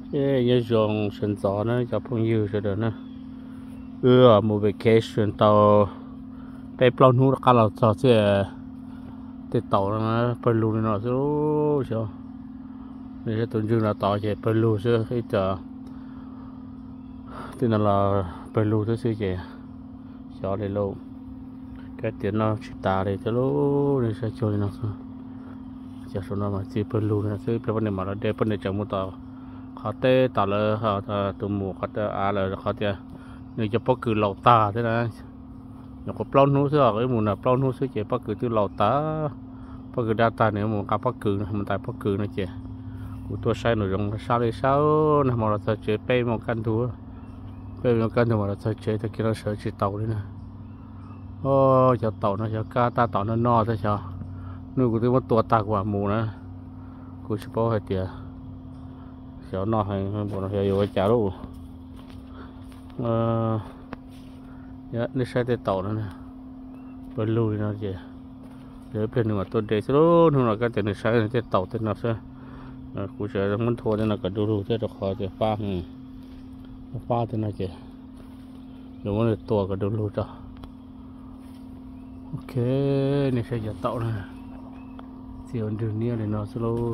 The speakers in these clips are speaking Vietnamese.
cái nhớ dùng sân gió nó cho phong yêu rồi đó nè một vacation tàu đây plon hú cả là cho chứ cái tàu nó phần lù nó số sao này tuần trước là tàu chạy phần lù chứ cái chờ thế là phần lù thứ xưa chạy cho để lâu cái tiền nó chỉ ta để cho lâu để sẽ chơi nó giờ số nó mà chỉ phần lù nó chứ phần này mà nó để phần này chẳng muốn tàu họ tê tàu là họ từ mùa họ tê là họ tê người cho bất cứ lẩu ta thế này nó có plon hú chứ cái mùa nào plon hú chứ chỉ bất cứ từ lẩu ta bất cứ data này mùa cả bất cứ mình tại bất cứ nó chỉ của tôi sai nội dung sao đi sao nó mà là chơi pay một căn thua pay một căn thua mà là chơi thì kia nó sợ chỉ tàu đấy nè ô cho tàu nó cho cá ta tàu nó no thế sao nuôi của tôi mất tua ta quả mù nữa của chỉ bao hai tiền cho no hay bọn nó hiểu cái chả đâu nó sai tới tàu nữa nè bên lùi nó gì để bên nữa tôi để số nó là cái tiền sai tới tàu tới nó sẽ cụ thể là muốn thua thì là cả đủ thế được khỏi thì pha thì nó gì nếu muốn được tua cả đủ cho ok này sẽ giả tàu này chiều đường nia này nó slow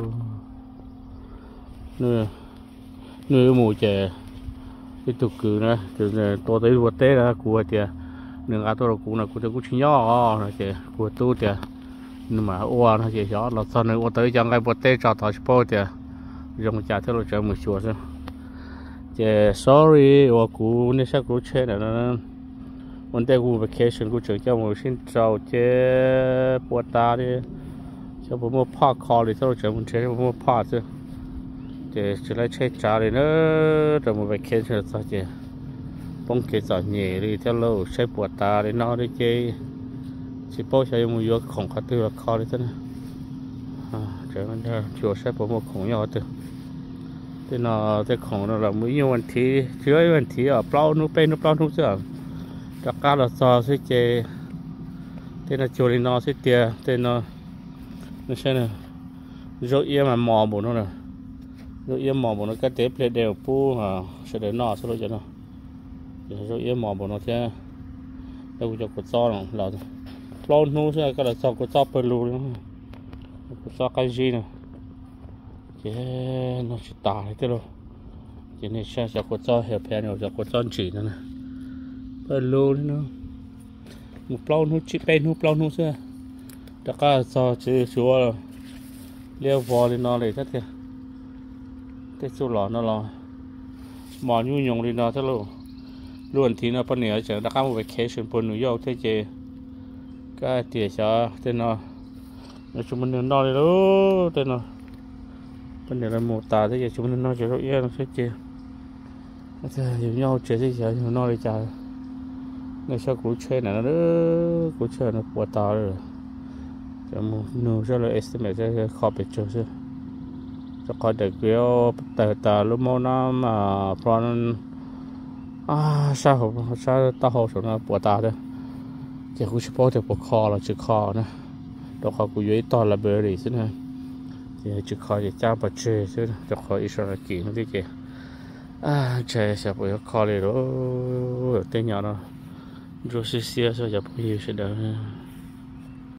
nơi mùa trẻ cái tục cử này từ to tới vượt té ra của tiền đường ăn tôi cũng là của tôi cũng chỉ nhỏ rồi chị của tôi tiền nhưng mà ô nó chỉ nhỏ là sau này ô tới chẳng ai vượt té cho tao sport tiền dùng trả theo lộ trình một chuột thôi chị sorry ô cú nên sao cú chơi này nó vấn đề của vacation của trường cho một xin chào chị bữa ta đi cho bố mua park call đi theo lộ trình một chơi mua park chứ chị chỉ lấy chơi trả đi nữa rồi một vacation sao chị bông kia giỏi nhẹ đi theo lâu chơi bùa ta để nó đi chơi chỉ bao giờ một vô khổng khát tư là khó đi thế này trời ơi chùa sẽ có một khổng nhỏ từ thế nó cái khổng nó là mấy nhiêu vấn đề chứa vấn đề ở bao nút bên nút bao nút chứ tất cả là sao sẽ chơi thế là chùa đi nó sẽ tiền thế nó sẽ này rồi yên mà mò bộ nó nè rồi yên mò bộ nó cái tép lên đều pu sẽ để nó sẽ cho nó rồi yên mò bộ nó thế đâu cho cột so là plon nu sẽ cái là so cột so per lu cột so cái gì nè chứ nó chỉ tải thế rồi chỉ nên sẽ cột so hiểu phe nào cho cột so chỉ nữa nè per lu nữa một plon nu chỉ pen nu plon nu sẽ tất cả so chỉ chúa leo vò lên nó để thế thì cái số lọ nó là mò nhu nhung lên nó thế luôn luôn thì nó bên này chẳng đã có một vacation bên New York thế chứ cái tiền cho tên nó chúng mình nó đi đó tên nó bên này là một tà thế chứ chúng mình nó chỉ có yên thế chứ nhiều nhau chơi thế chứ nó đi chơi người sao cũng chơi này nó đó cũng chơi nó bỏ tà rồi chẳng một nửa cho là estimate sẽ khó bị chơi chứ cho coi được cái tà lúc mau năm mà plan sao tao hồ số nó bỏ ta đấy chỉ cũng chỉ bỏ được bỏ kho là chữ kho nè đồ kho của dưới to là bờ đi thế này thì chữ kho thì cha bật chơi chứ đồ kho ít là kỹ nó đi kì chơi sẽ bỏ kho này đó tên nhỏ đó rồi xí xí sao giờ bây giờ sẽ đỡ